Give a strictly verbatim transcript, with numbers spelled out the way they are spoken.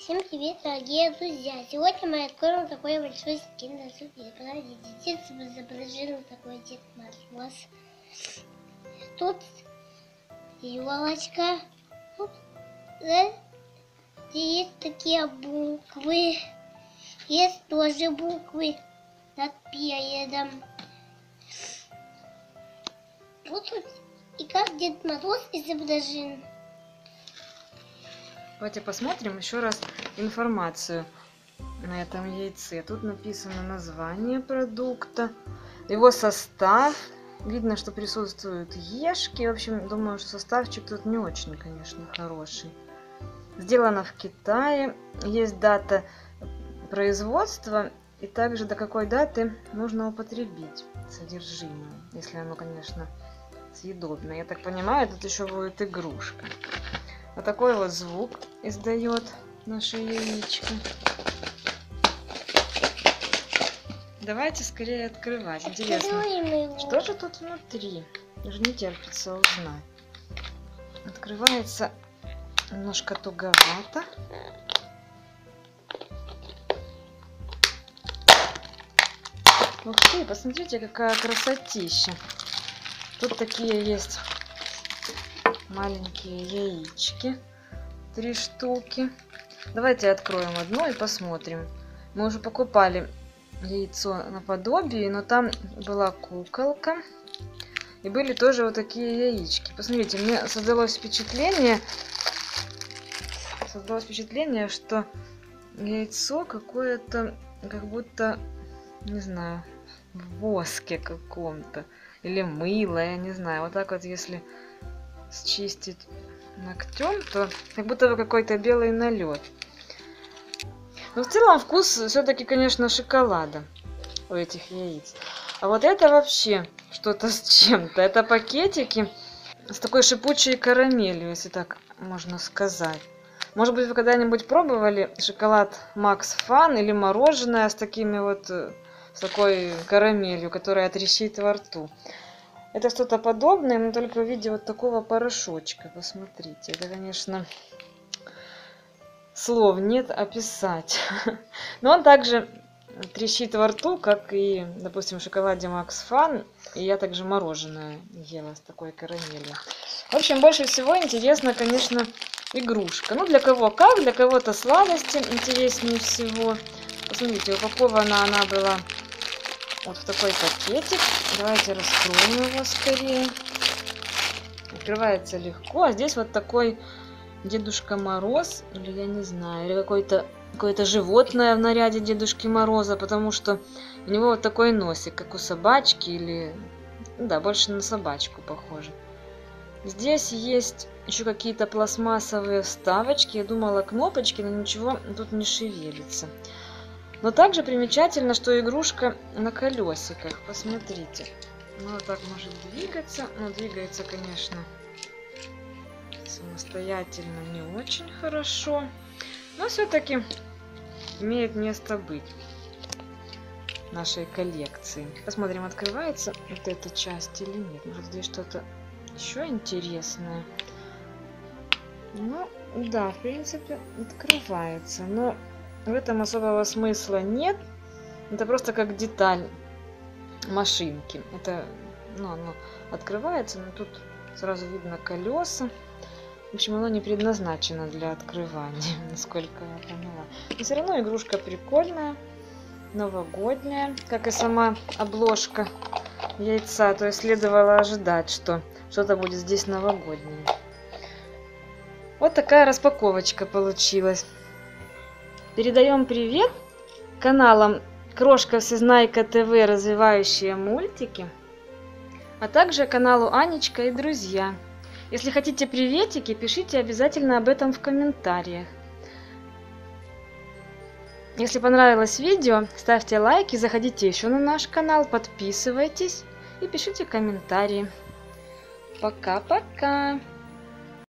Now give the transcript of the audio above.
Всем привет, дорогие друзья! Сегодня мы откроем такой большой киндер-сюрприз. Подождите, здесь изображен такой Дед Мороз. Тут елочка. Тут да, есть такие буквы. Есть тоже буквы над передом. Вот тут и как Дед Мороз изображен. Давайте посмотрим еще раз информацию на этом яйце. Тут написано название продукта, его состав. Видно, что присутствуют ешки. В общем, думаю, что составчик тут не очень, конечно, хороший. Сделано в Китае. Есть дата производства и также до какой даты нужно употребить содержимое, если оно, конечно, съедобное. Я так понимаю, тут еще будет игрушка. Вот такой вот звук издает наше яичко. Давайте скорее открывать. Интересно, что же тут внутри? Даже не терпится узнать. Открывается немножко туговато. Ух ты, посмотрите, какая красотища. Тут такие есть маленькие яички, три штуки. Давайте откроем одно и посмотрим. Мы уже покупали яйцо наподобие, но там была куколка и были тоже вот такие яички. Посмотрите, мне создалось впечатление, создалось впечатление, что яйцо какое-то, как будто, не знаю, в воске каком-то или мыло, я не знаю. Вот так вот, если счистить ногтем, то как будто бы какой-то белый налет. Но в целом вкус все-таки, конечно, шоколада у этих яиц. А вот это вообще что-то с чем-то. Это пакетики с такой шипучей карамелью, если так можно сказать. Может быть, вы когда-нибудь пробовали шоколад Макс Фан или мороженое с такими вот, с такой карамелью, которая трещит во рту. Это что-то подобное, но только в виде вот такого порошочка. Посмотрите, это, конечно, слов нет описать. Но он также трещит во рту, как и, допустим, в шоколаде Макс Фан. И я также мороженое ела с такой карамелью. В общем, больше всего интересно, конечно, игрушка. Ну, для кого как, для кого-то сладости интереснее всего. Посмотрите, упакована она была вот в такой пакетик. Давайте раскроем его скорее. Открывается легко. А здесь вот такой Дедушка Мороз, или я не знаю, или какое-то какое-то животное в наряде Дедушки Мороза, потому что у него вот такой носик, как у собачки, или, да, больше на собачку похоже. Здесь есть еще какие-то пластмассовые вставочки. Я думала, кнопочки, но ничего тут не шевелится. Но также примечательно, что игрушка на колесиках. Посмотрите. Она вот так может двигаться. Ну, двигается, конечно, самостоятельно не очень хорошо. Но все-таки имеет место быть в нашей коллекции. Посмотрим, открывается вот эта часть или нет. Может, здесь что-то еще интересное. Ну, да, в принципе, открывается. Но в этом особого смысла нет. Это просто как деталь машинки. Это, ну, оно открывается, но тут сразу видно колеса. В общем, оно не предназначено для открывания, насколько я поняла. Но все равно игрушка прикольная, новогодняя, как и сама обложка яйца. То есть следовало ожидать, что что-то будет здесь новогоднее. Вот такая распаковочка получилась. Передаем привет каналам Крошка Всезнайка ТВ, развивающие мультики, а также каналу Анечка и друзья. Если хотите приветики, пишите обязательно об этом в комментариях. Если понравилось видео, ставьте лайки, заходите еще на наш канал, подписывайтесь и пишите комментарии. Пока-пока!